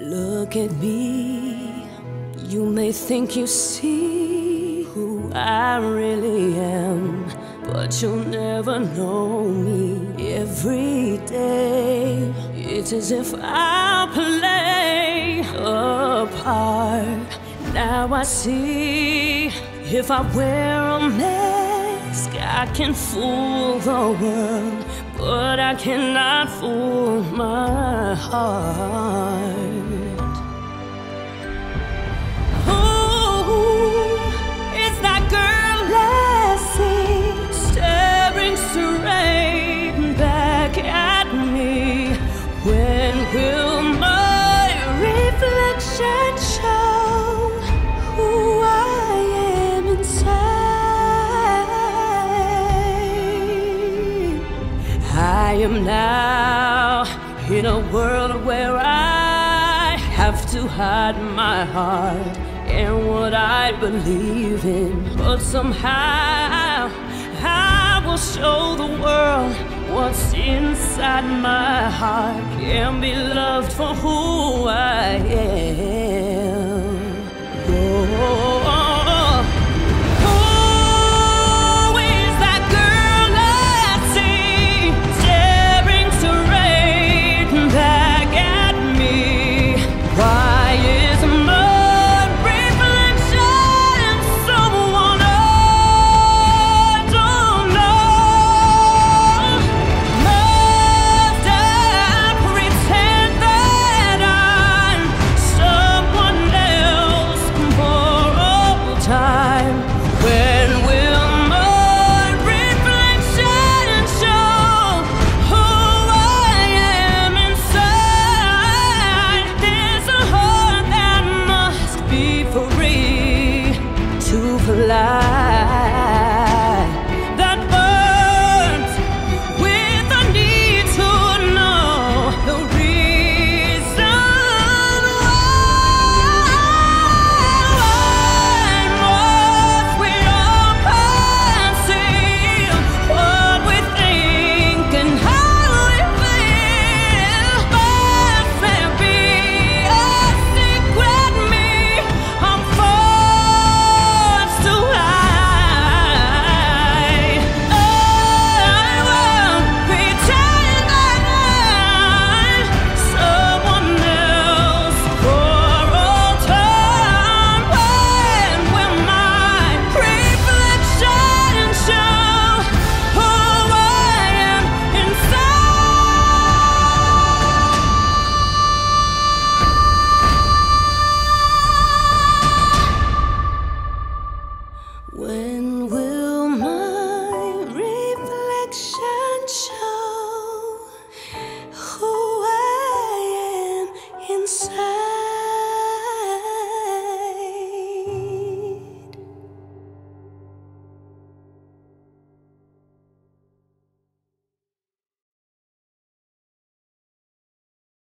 Look at me, you may think you see who I really am, but you'll never know me. Every day, it's as if I play a part. Now I see, if I wear a mask, I can fool the world, but I cannot fool my heart. Will my reflection show who I am inside? I am now in a world where I have to hide my heart and what I believe in, but somehow I will show the world what's inside my heart. Can be loved for who I am. Who is that girl I see staring straight back at me? Why is my reflection someone I don't know? Fly.